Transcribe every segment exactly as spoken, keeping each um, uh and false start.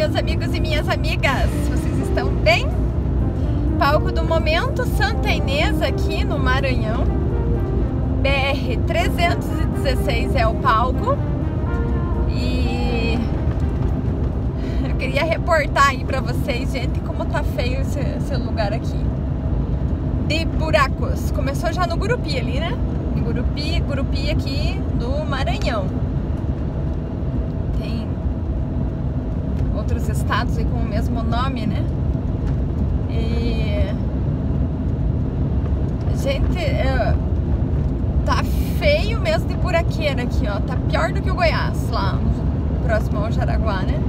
meus amigos e minhas amigas, vocês estão bem? Palco do momento, Santa Inês aqui no Maranhão. B R trezentos e dezesseis é o palco. E eu queria reportar aí pra vocês, gente, como tá feio esse, esse lugar aqui de buracos. Começou já no Gurupi ali, né? Em Gurupi, Gurupi aqui do Maranhão. Tem outros estados aí com o mesmo nome, né? E gente, é, tá feio mesmo de buraqueira aqui, ó. Tá pior do que o Goiás, lá próximo ao Jaraguá, né?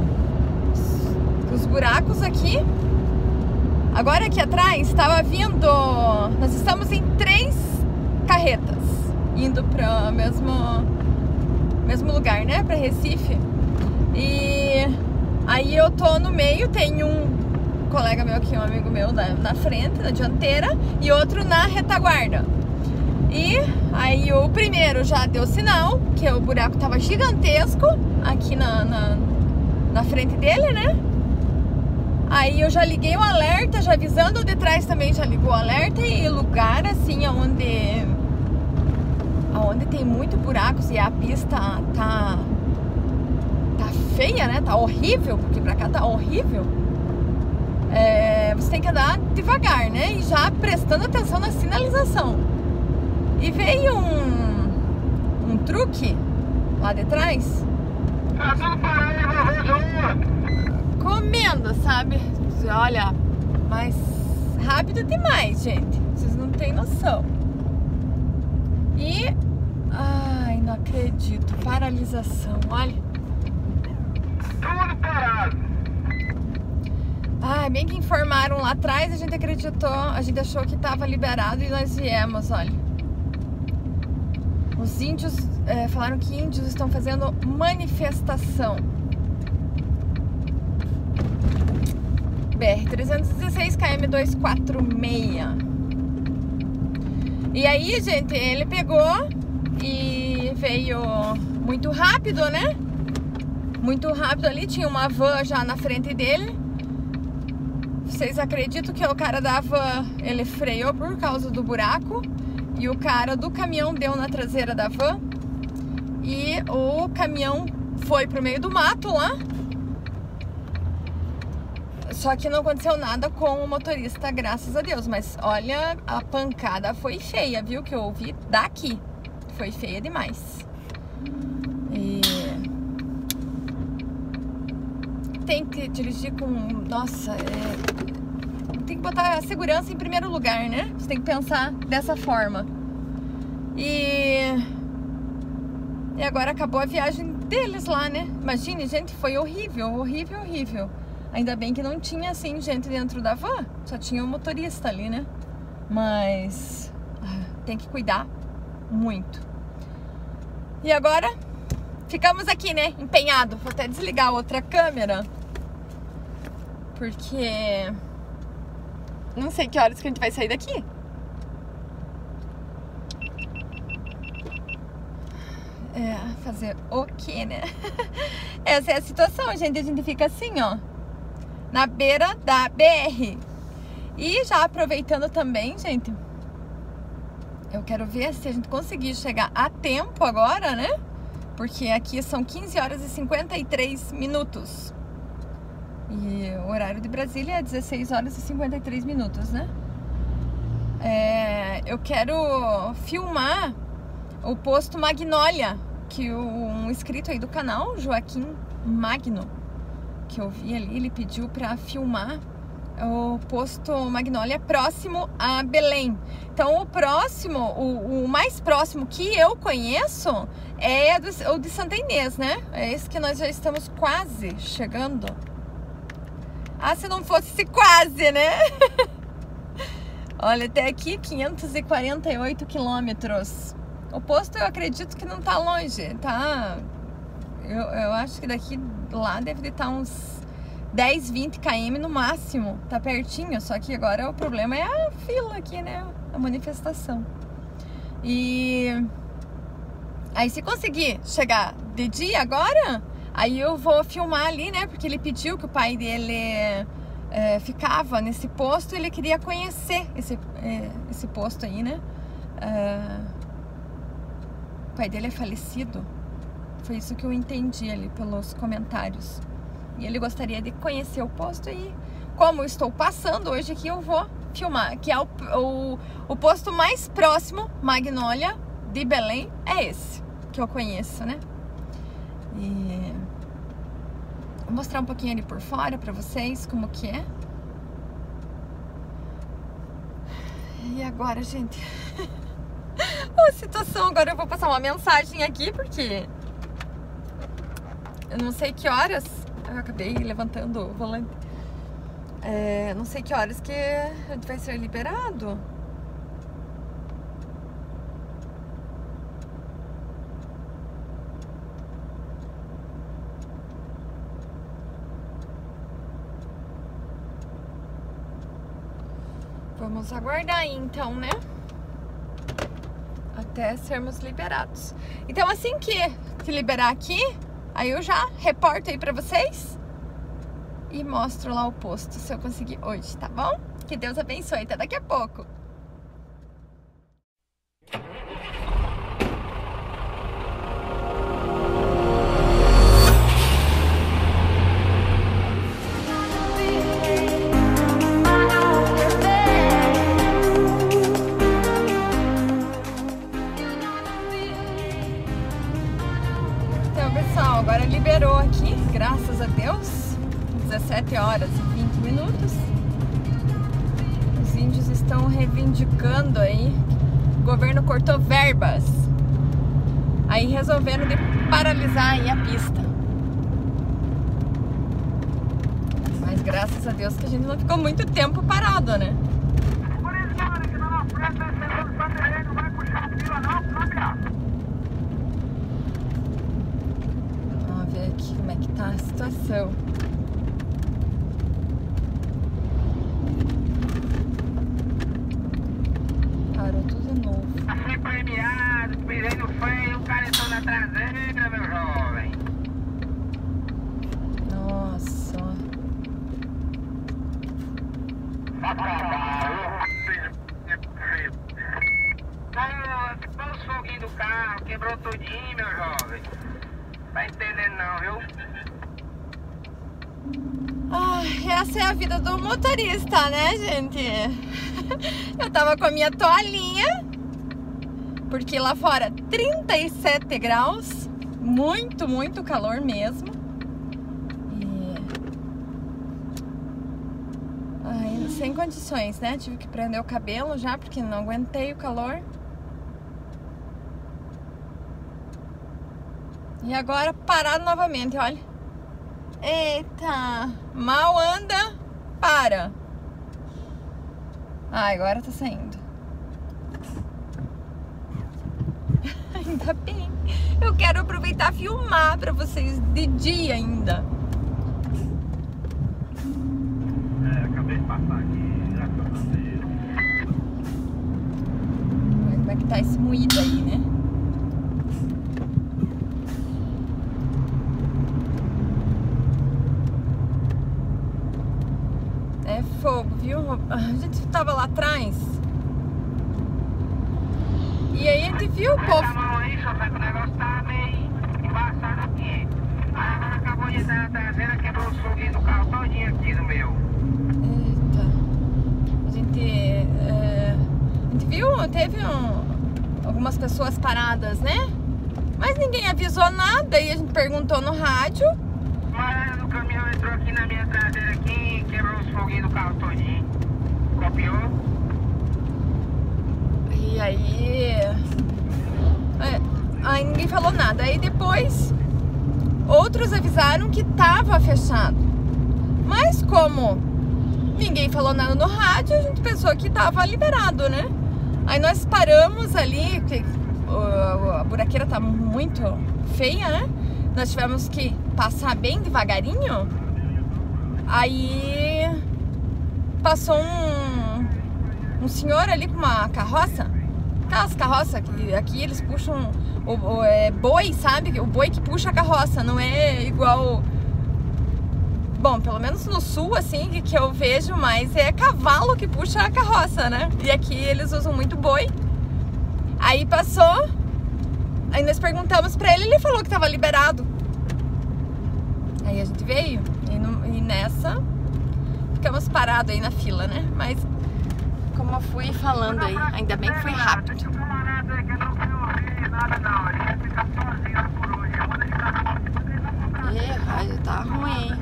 Os buracos aqui. Agora aqui atrás estava vindo, nós estamos em três carretas indo para o mesmo mesmo lugar, né? Para Recife. E aí eu tô no meio, tem um colega meu aqui, um amigo meu na, na frente, na dianteira, e outro na retaguarda. E aí o primeiro já deu sinal, que o buraco tava gigantesco aqui na, na, na frente dele, né? Aí eu já liguei o alerta, já avisando, o de trás também já ligou o alerta. E lugar assim, onde, onde tem muito buracos e a pista tá, tá feia, né? Tá horrível, porque pra cá tá horrível. É, você tem que andar devagar, né? E já prestando atenção na sinalização. E veio um, um truque lá de trás. Comendo, sabe? Olha, mas rápido demais, gente. Vocês não têm noção. E... ai, não acredito. Paralisação, olha. Tudo parado. Ai, bem que informaram lá atrás, a gente acreditou, a gente achou que tava liberado e nós viemos, olha. Os índios, é, falaram que índios estão fazendo manifestação. B R trezentos e dezesseis, K M duzentos e quarenta e seis. E aí, gente, ele pegou e veio muito rápido, né? Muito rápido ali, tinha uma van já na frente dele. Vocês acreditam que o cara da van, ele freou por causa do buraco? E o cara do caminhão deu na traseira da van. E o caminhão foi pro meio do mato lá. Só que não aconteceu nada com o motorista, graças a Deus. Mas olha, a pancada foi feia, viu? Que eu ouvi daqui. Foi feia demais. E... tem que dirigir com... nossa, é... tem que botar a segurança em primeiro lugar, né? Você tem que pensar dessa forma. E... e agora acabou a viagem deles lá, né? Imagine, gente, foi horrível, horrível, horrível. Ainda bem que não tinha, assim, gente dentro da van. Só tinha o motorista ali, né? Mas... tem que cuidar muito. E agora... ficamos aqui, né? Empenhado. Vou até desligar a outra câmera. Porque... não sei que horas que a gente vai sair daqui. É, fazer o quê, né? Essa é a situação, gente. A gente fica assim, ó, na beira da B R. E já aproveitando também, gente, eu quero ver se a gente conseguir chegar a tempo agora, né? Porque aqui são quinze horas e cinquenta e três minutos. E o horário de Brasília é dezesseis horas e cinquenta e três minutos, né? É, eu quero filmar o posto Magnólia, que o, um inscrito aí do canal, Joaquim Magno, que eu vi ali, ele pediu pra filmar o posto Magnólia próximo a Belém. Então o próximo, o, o mais próximo que eu conheço é do, o de Santa Inês, né? É esse que nós já estamos quase chegando. Ah, se não fosse quase, né? Olha, até aqui quinhentos e quarenta e oito quilômetros. O posto eu acredito que não tá longe, tá? Eu, eu acho que daqui lá deve estar uns dez, vinte quilômetros no máximo. Tá pertinho, só que agora o problema é a fila aqui, né? A manifestação. E aí se conseguir chegar de dia agora, Aí eu vou filmar ali, né? Porque ele pediu que o pai dele é, ficava nesse posto. Ele queria conhecer esse, é, esse posto aí, né? É, o pai dele é falecido. Foi isso que eu entendi ali pelos comentários. E ele gostaria de conhecer o posto aí. Como eu estou passando hoje aqui, eu vou filmar. Que é o, o, o posto mais próximo, Magnólia, de Belém, é esse. Que eu conheço, né? E vou mostrar um pouquinho ali por fora pra vocês como que é. E agora, gente? A situação, agora eu vou passar uma mensagem aqui, porque eu não sei que horas. Eu acabei levantando o volante. É, não sei que horas que vai ser liberado. Vamos aguardar aí, então, né? Até sermos liberados. Então, assim que, que liberar aqui, aí eu já reporto aí pra vocês e mostro lá o posto, se eu conseguir hoje, tá bom? Que Deus abençoe. Até daqui a pouco. Pessoal, agora liberou aqui, graças a Deus, dezessete horas e vinte minutos. Os índios estão reivindicando aí, o governo cortou verbas, aí resolveram de paralisar aí a pista. Mas graças a Deus que a gente não ficou muito tempo parado, né? Aqui como é que tá a situação. Parou tudo de novo. Fui premiado, pisei no freio, o cara entrou na traseira, meu jovem. Nossa. Quebrou os foguinhos do carro, quebrou tudinho, meu jovem. Tá entendendo não, viu? Ah, essa é a vida do motorista, né, gente? Eu tava com a minha toalhinha, porque lá fora trinta e sete graus, muito, muito calor mesmo. E... ai, sem condições, né? Tive que prender o cabelo já, porque não aguentei o calor. E agora parado novamente, olha. Eita, mal anda, para. Ah, agora tá saindo. Ainda bem. Eu quero aproveitar e filmar pra vocês de dia ainda. É, acabei de passar aqui, já tô fazendo. Como é que tá esse moído aí, né? É fogo, viu? A gente tava lá atrás. E aí a gente viu o povo. A mão aí, só sabe que o negócio tá meio embaçado aqui. Aí agora acabou de entrar na traseira, quebrou os foguinhos do carro todinho aqui no meu. Eita. A gente, é, a gente viu, teve um, algumas pessoas paradas, né? Mas ninguém avisou nada e a gente perguntou no rádio. Mas o caminhão entrou aqui na minha traseira aqui, quebrou os foguinhos do carro todinho. Copiou. E aí... é, aí ninguém falou nada. Aí depois, outros avisaram que tava fechado. Mas como ninguém falou nada no rádio, a gente pensou que tava liberado, né? Aí nós paramos ali, porque a buraqueira tá muito feia, né? Nós tivemos que passar bem devagarinho. Aí passou um, um senhor ali com uma carroça. aquelas carroças que aqui eles puxam o, o é, boi, sabe? O boi que puxa a carroça, não é igual... Bom, pelo menos no sul, assim, que, que eu vejo mais é cavalo que puxa a carroça, né? E aqui eles usam muito boi. Aí passou, aí nós perguntamos pra ele, ele falou que tava liberado. Aí a gente veio, e, no, e nessa ficamos parados aí na fila, né? Mas como eu fui falando aí, ainda bem que foi rápido. É, rádio tá ruim, hein?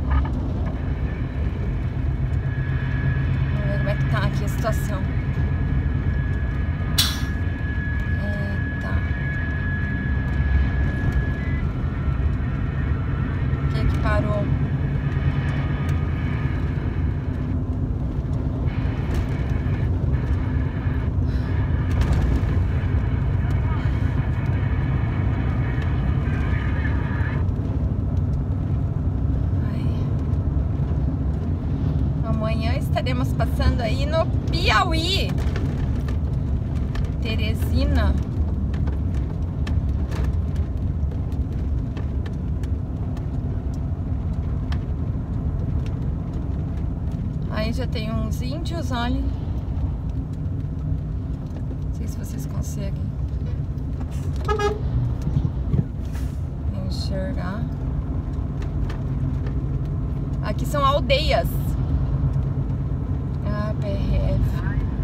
Vamos ver como é que tá aqui a situação. Eita. O que é que parou? Amanhã estaremos passando aí no Piauí, Teresina. Aí já tem uns índios, olha. Não sei se vocês conseguem enxergar. Aqui são aldeias. Ah, P R F.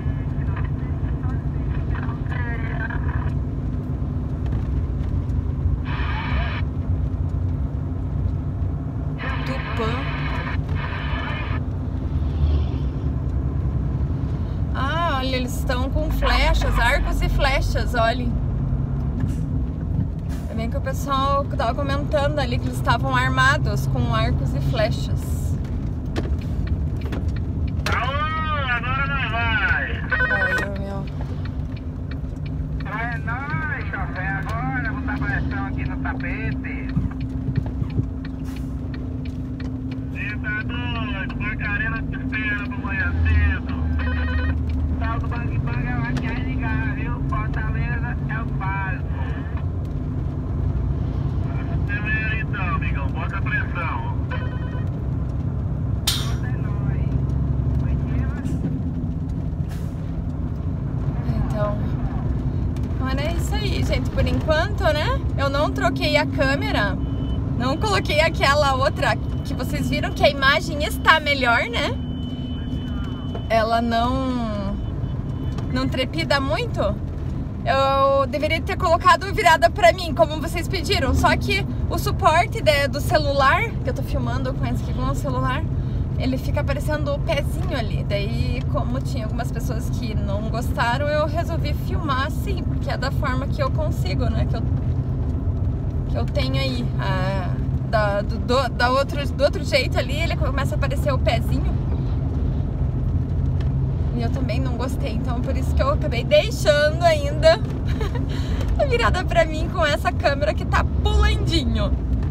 Tupã. Ah, olha, eles estão com flechas, arcos e flechas, olha. É bem que o pessoal estava comentando ali que eles estavam armados com arcos e flechas. Tapete. Você tá doido? Macarena te espera pra amanhã cedo. Tal do Bang Bang ela quer ligar, viu? Fortaleza é o básico. Acelera então, amigão. Bota a pressão. Bota é nóis. Então... Mas é isso aí, gente, por enquanto, né? Eu não troquei a câmera, não coloquei aquela outra que vocês viram que a imagem está melhor, né? Ela não não trepida muito. Eu deveria ter colocado virada pra mim, como vocês pediram. Só que o suporte de, do celular, que eu tô filmando com esse aqui com o celular, ele fica aparecendo o pezinho ali. Daí, como tinha algumas pessoas que não gostaram, eu resolvi filmar assim, porque é da forma que eu consigo, né? Que eu, que eu tenho aí. A, da, do, do, da outro, do outro jeito ali, ele começa a aparecer o pezinho. E eu também não gostei, então por isso que eu acabei deixando ainda a virada pra mim com essa câmera que tá pulandinho.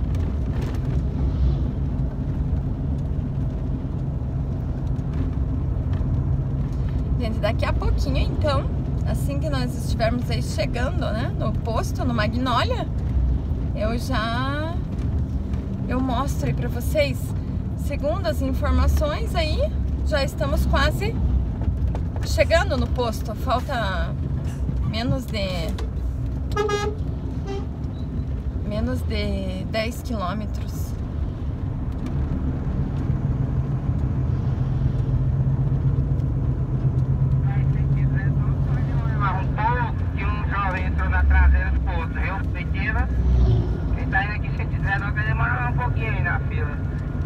Gente, daqui a pouquinho então, assim que nós estivermos aí chegando, né, no posto, no Magnólia, eu já eu mostro aí pra vocês. Segundo as informações aí, já estamos quase chegando no posto. Falta menos de menos de dez quilômetros. Na traseira do posto, viu? Pequena. Quem tá indo aqui cento e dezenove vai demorar um pouquinho aí na fila.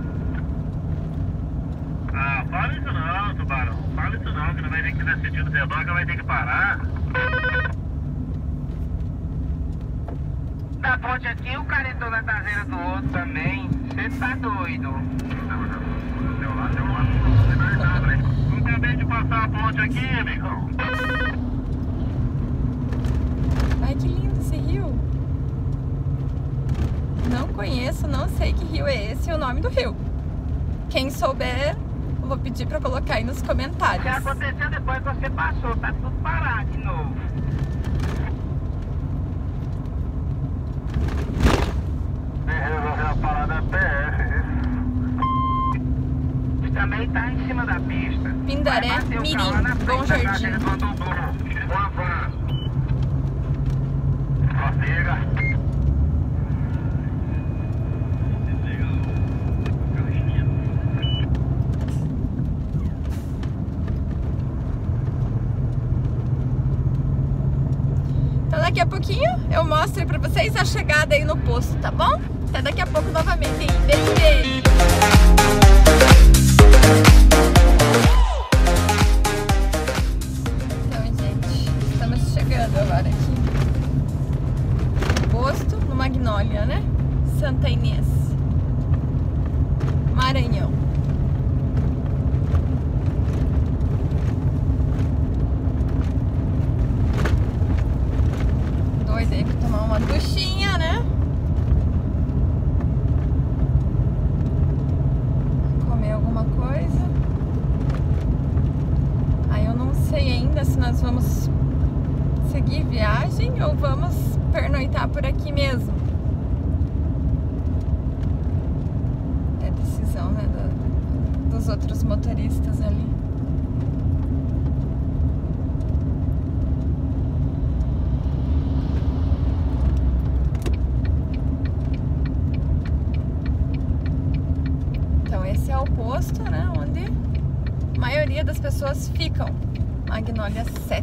Ah, fala isso não, Tubarão. Fala isso não, que não vai ter que dar sentido de banca, vai ter que parar. Da ponte aqui, o cara entrou na traseira do outro também. Você tá doido. Deu lá, deu lá. Eu acabei de passar a ponte aqui, amigão. Ai, que lindo esse rio. Não conheço, não sei que rio é esse e o nome do rio. Quem souber, eu vou pedir pra colocar aí nos comentários. O que aconteceu depois que você passou, tá tudo parado de novo. Pindaré Mirim, Bom Jardim. Então daqui a pouquinho eu mostro pra vocês a chegada aí no posto, tá bom? Até daqui a pouco novamente aí. Beijo, beijo! Então, gente, estamos chegando agora aqui no posto, no Magnólia, né? Santa Inês, Maranhão. Doido aí pra tomar uma duchinha, né? Comer alguma coisa. Aí eu não sei ainda se nós vamos seguir viagem ou vamos pernoitar por aqui mesmo. É decisão, né, do, dos outros motoristas ali. Então esse é o posto, né, onde a maioria das pessoas ficam. Magnólia sete.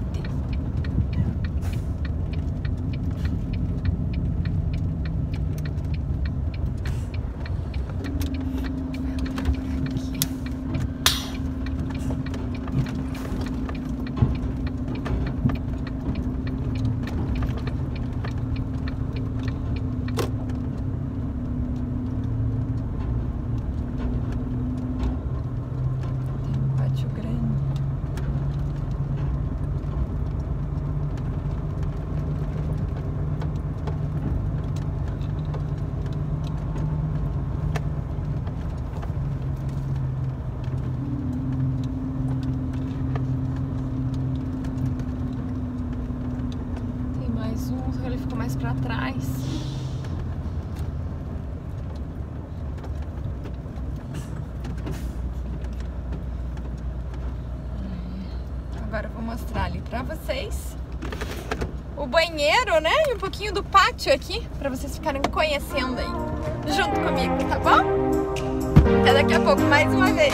Ele ficou mais pra trás. Agora eu vou mostrar ali pra vocês o banheiro, né? E um pouquinho do pátio aqui, pra vocês ficarem conhecendo aí junto comigo, tá bom? Até daqui a pouco, mais uma vez.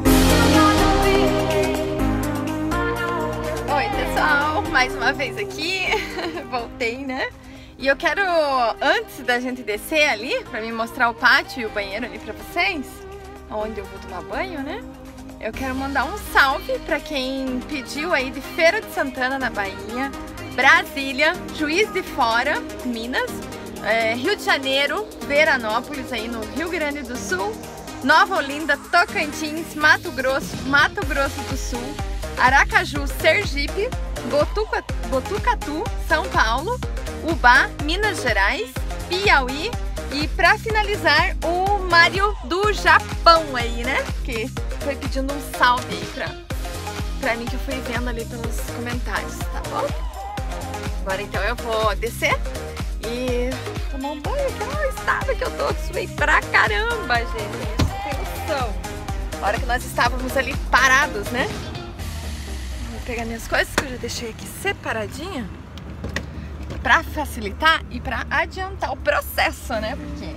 Oi, pessoal, mais uma vez aqui. Voltei, né? E eu quero, antes da gente descer ali, pra me mostrar o pátio e o banheiro ali pra vocês, onde eu vou tomar banho, né? Eu quero mandar um salve pra quem pediu aí de Feira de Santana, na Bahia, Brasília, Juiz de Fora, Minas, é, Rio de Janeiro, Veranópolis, aí no Rio Grande do Sul, Nova Olinda, Tocantins, Mato Grosso, Mato Grosso do Sul, Aracaju, Sergipe, Botucatu, Botucatu, São Paulo, Ubá, Minas Gerais, Piauí e pra finalizar o Mário do Japão aí, né? Que foi pedindo um salve aí pra, pra mim, que eu fui vendo ali pelos comentários, tá bom? Agora então eu vou descer e tomar um banho, que é o estado que eu tô, suei pra caramba, gente, isso tem noção. A hora que nós estávamos ali parados, né? Vou pegar minhas coisas que eu já deixei aqui separadinha pra facilitar e pra adiantar o processo, né? Porque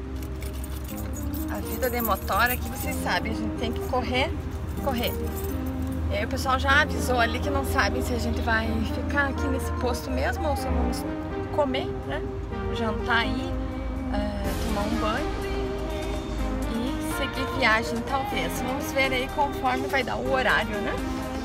a vida de motora aqui, vocês sabem, a gente tem que correr, correr. E aí o pessoal já avisou ali que não sabem se a gente vai ficar aqui nesse posto mesmo ou se vamos comer, né? Jantar aí, é, tomar um banho e seguir viagem talvez. Vamos ver aí conforme vai dar o horário, né?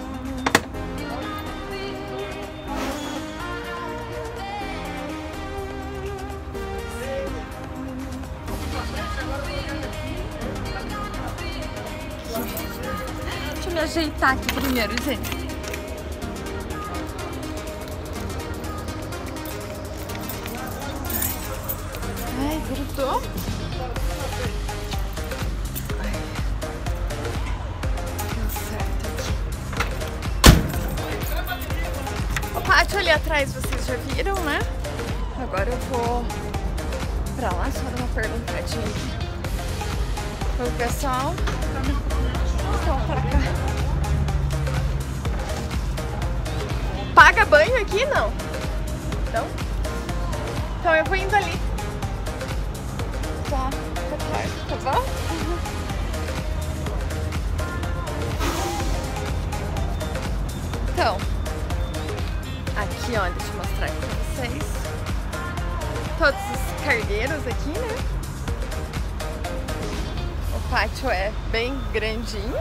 Deixa eu me ajeitar aqui primeiro, gente. Ai, grudou. Ai. Deu certo aqui. O pátio ali atrás vocês já viram, né? Agora eu vou pra lá, só dar uma perguntadinha aqui pro pessoal. Então, pra cá. Paga banho aqui? Não. Não? Então eu vou indo ali. Tá, tá tarde, tá bom? Então, aqui ó, deixa eu mostrar aqui pra vocês. Todos os cargueiros aqui, né? O pátio é bem grandinho.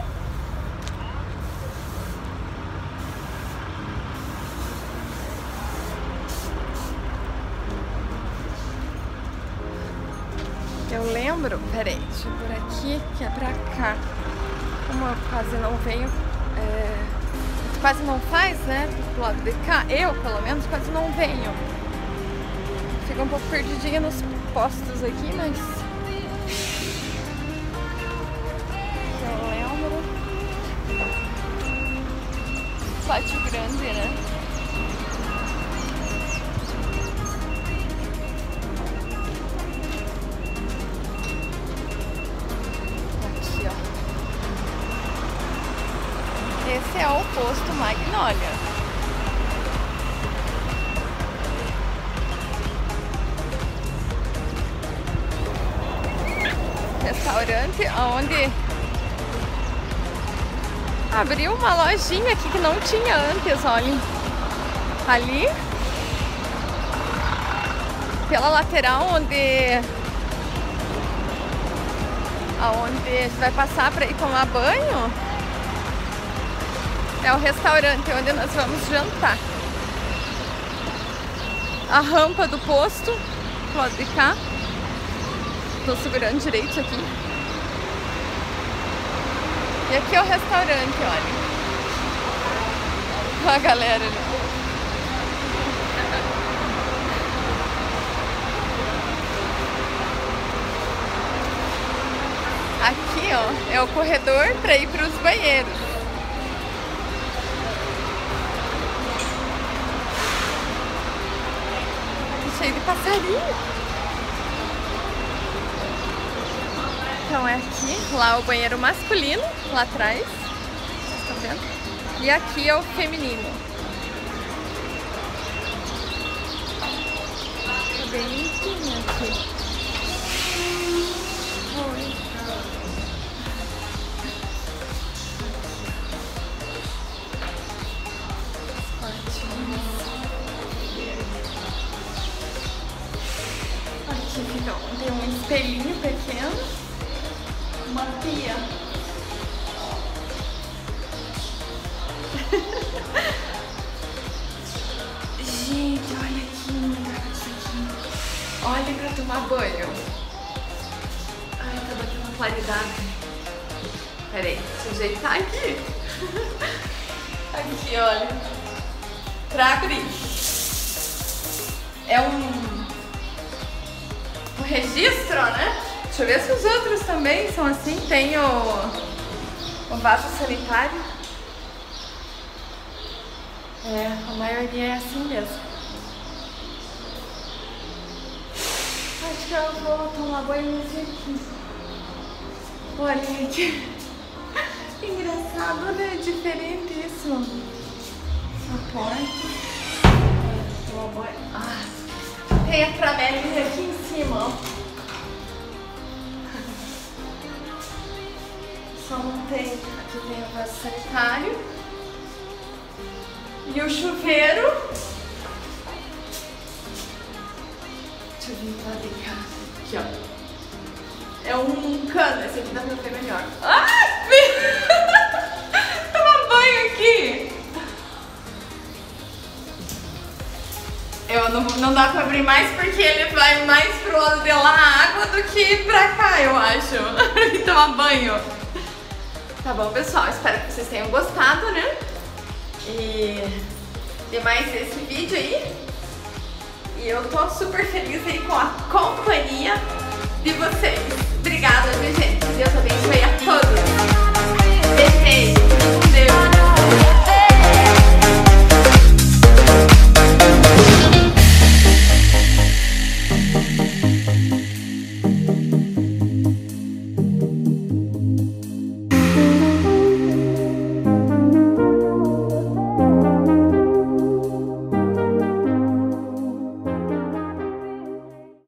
Eu lembro, peraí, deixa eu por aqui, que é pra cá. Como eu quase não venho, é, quase não faz, né, do lado de cá, eu pelo menos quase não venho. Fico um pouco perdidinha nos postos aqui, mas eu lembro. Pátio grande, né? Esse é o posto Magnólia. Restaurante onde abriu uma lojinha aqui que não tinha antes, olhem. Ali, pela lateral onde aonde você vai passar para ir tomar banho. É o restaurante onde nós vamos jantar. A rampa do posto, do lado de cá. Tô segurando direito aqui. E aqui é o restaurante, olha. Olha a galera ali. Aqui, ó, é o corredor para ir para os banheiros. Cheio de passarinho. Então é aqui, lá o banheiro masculino, lá atrás, vocês estão vendo? E aqui é o feminino. Tá bem limpinho aqui. Oi. Aqui fica, tem um espelhinho pequeno, uma pia. Gente, olha aqui, isso aqui. Olha pra tomar banho. Ai, tá batendo claridade. Pera aí, deixa eu ajeitar aqui. Aqui, olha. Pra abrir. É um... O registro, né? Deixa eu ver se os outros também são assim. Tem o, o vaso sanitário. É, a maioria é assim mesmo. Acho que eu vou tomar banho nesse aqui. Olha aqui. Engraçado, né? Diferente isso. Essa porta. Tomar banho. Ah. Tem a tramelis aqui em cima, ó. Só não tem. Aqui tem o vaso sanitário. E o chuveiro. Deixa eu vir lá de cá. Aqui, ó. É um cano. Esse aqui dá pra ver melhor. Ai! Toma banho aqui! Eu não, não dá pra abrir mais porque ele vai mais pro lado de lá a água do que pra cá, eu acho. E tomar banho. Tá bom, pessoal, espero que vocês tenham gostado, né? E de mais esse vídeo aí. E eu tô super feliz aí com a companhia de vocês.